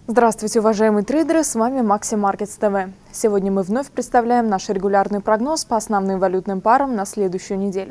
Здравствуйте, уважаемые трейдеры, с вами Максим Маркетс ТВ. Сегодня мы вновь представляем наш регулярный прогноз по основным валютным парам на следующую неделю.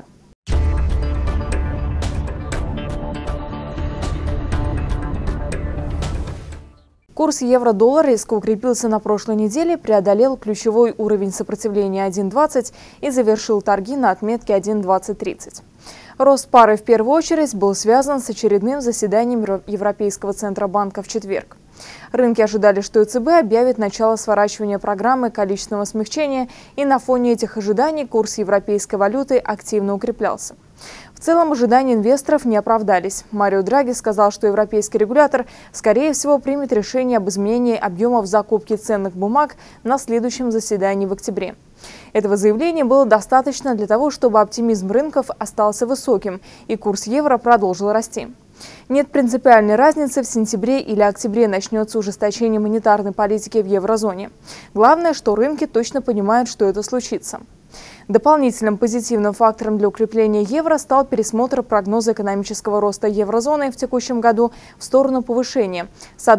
Курс евро-доллар резко укрепился на прошлой неделе, преодолел ключевой уровень сопротивления 1.20 и завершил торги на отметке 1.2030. Рост пары в первую очередь был связан с очередным заседанием Европейского Центробанка в четверг. Рынки ожидали, что ЕЦБ объявит начало сворачивания программы количественного смягчения, и на фоне этих ожиданий курс европейской валюты активно укреплялся. В целом ожидания инвесторов не оправдались. Марио Драги сказал, что европейский регулятор, скорее всего, примет решение об изменении объемов закупки ценных бумаг на следующем заседании в октябре. Этого заявления было достаточно для того, чтобы оптимизм рынков остался высоким и курс евро продолжил расти. Нет принципиальной разницы, в сентябре или октябре начнется ужесточение монетарной политики в еврозоне. Главное, что рынки точно понимают, что это случится. Дополнительным позитивным фактором для укрепления евро стал пересмотр прогноза экономического роста еврозоны в текущем году в сторону повышения с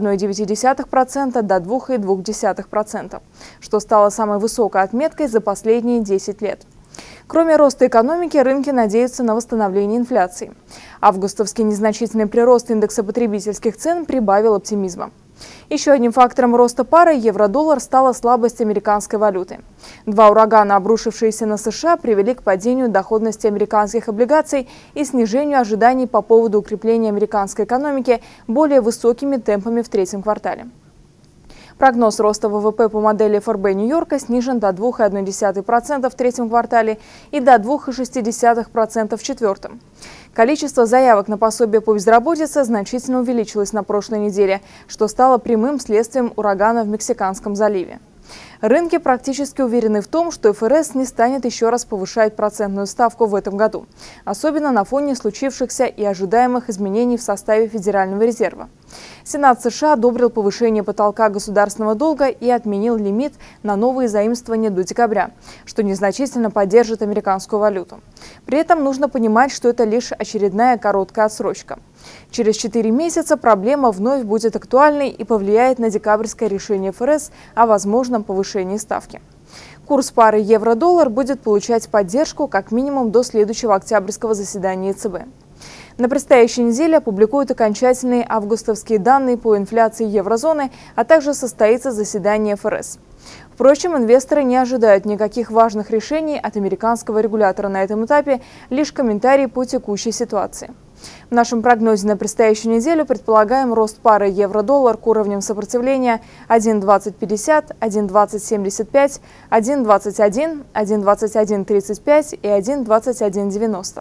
1,9% до 2,2%, что стало самой высокой отметкой за последние 10 лет. Кроме роста экономики, рынки надеются на восстановление инфляции. Августовский незначительный прирост индекса потребительских цен прибавил оптимизма. Еще одним фактором роста пары евро-доллар стала слабость американской валюты. Два урагана, обрушившиеся на США, привели к падению доходности американских облигаций и снижению ожиданий по поводу укрепления американской экономики более высокими темпами в третьем квартале. Прогноз роста ВВП по модели ФРБ Нью-Йорка снижен до 2,1% в третьем квартале и до 2,6% в четвертом. Количество заявок на пособие по безработице значительно увеличилось на прошлой неделе, что стало прямым следствием урагана в Мексиканском заливе. Рынки практически уверены в том, что ФРС не станет еще раз повышать процентную ставку в этом году, особенно на фоне случившихся и ожидаемых изменений в составе Федерального резерва. Сенат США одобрил повышение потолка государственного долга и отменил лимит на новые заимствования до декабря, что незначительно поддержит американскую валюту. При этом нужно понимать, что это лишь очередная короткая отсрочка. Через 4 месяца проблема вновь будет актуальной и повлияет на декабрьское решение ФРС о возможном повышении ставки. Курс пары евро-доллар будет получать поддержку как минимум до следующего октябрьского заседания ЕЦБ. На предстоящей неделе опубликуют окончательные августовские данные по инфляции еврозоны, а также состоится заседание ФРС. Впрочем, инвесторы не ожидают никаких важных решений от американского регулятора на этом этапе, лишь комментарии по текущей ситуации. В нашем прогнозе на предстоящую неделю предполагаем рост пары евро-доллар к уровням сопротивления 1.2050, 1.2075, 1.21, 1.2135 и 1.2190.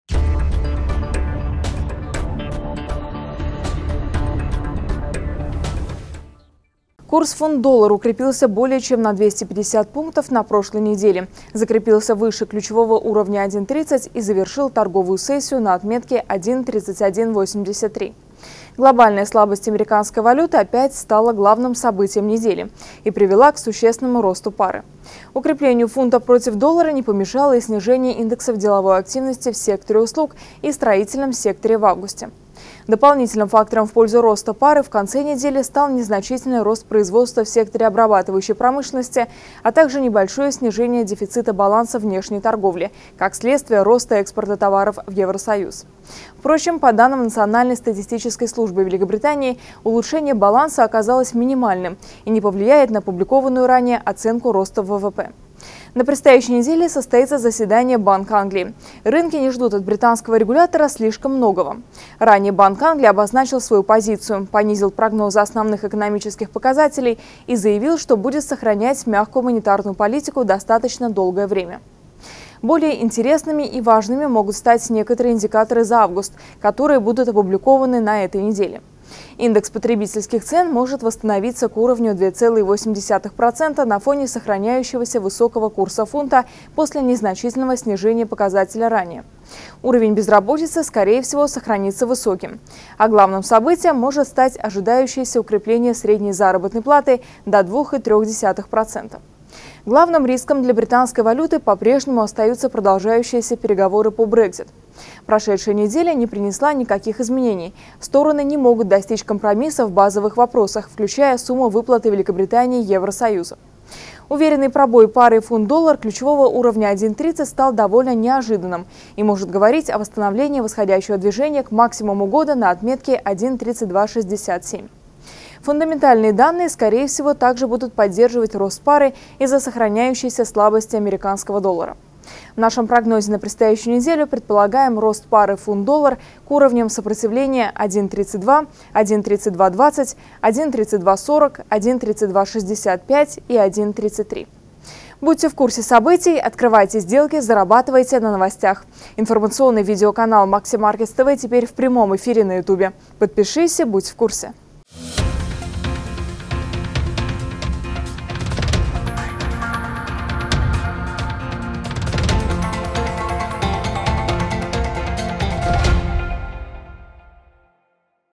Курс фунт-доллар укрепился более чем на 250 пунктов на прошлой неделе, закрепился выше ключевого уровня 1.30 и завершил торговую сессию на отметке 1.3183. Глобальная слабость американской валюты опять стала главным событием недели и привела к существенному росту пары. Укреплению фунта против доллара не помешало и снижение индексов деловой активности в секторе услуг и строительном секторе в августе. Дополнительным фактором в пользу роста пары в конце недели стал незначительный рост производства в секторе обрабатывающей промышленности, а также небольшое снижение дефицита баланса внешней торговли, как следствие роста экспорта товаров в Евросоюз. Впрочем, по данным Национальной статистической службы Великобритании, улучшение баланса оказалось минимальным и не повлияет на опубликованную ранее оценку роста ВВП. На предстоящей неделе состоится заседание Банка Англии. Рынки не ждут от британского регулятора слишком многого. Ранее Банк Англии обозначил свою позицию, понизил прогнозы основных экономических показателей и заявил, что будет сохранять мягкую монетарную политику достаточно долгое время. Более интересными и важными могут стать некоторые индикаторы за август, которые будут опубликованы на этой неделе. Индекс потребительских цен может восстановиться к уровню 2,8% на фоне сохраняющегося высокого курса фунта после незначительного снижения показателя ранее. Уровень безработицы, скорее всего, сохранится высоким. А главным событием может стать ожидающееся укрепление средней заработной платы до 2,3%. Главным риском для британской валюты по-прежнему остаются продолжающиеся переговоры по Brexit. Прошедшая неделя не принесла никаких изменений. Стороны не могут достичь компромисса в базовых вопросах, включая сумму выплаты Великобритании Евросоюзу. Уверенный пробой пары фунт-доллар ключевого уровня 1.30 стал довольно неожиданным и может говорить о восстановлении восходящего движения к максимуму года на отметке 1.3267. Фундаментальные данные, скорее всего, также будут поддерживать рост пары из-за сохраняющейся слабости американского доллара. В нашем прогнозе на предстоящую неделю предполагаем рост пары фунт-доллар к уровням сопротивления 1.32, 1.3220, 1.3240, 1.3265 и 1.33. Будьте в курсе событий, открывайте сделки, зарабатывайте на новостях. Информационный видеоканал Maxi Markets TV теперь в прямом эфире на YouTube. Подпишись, будь в курсе.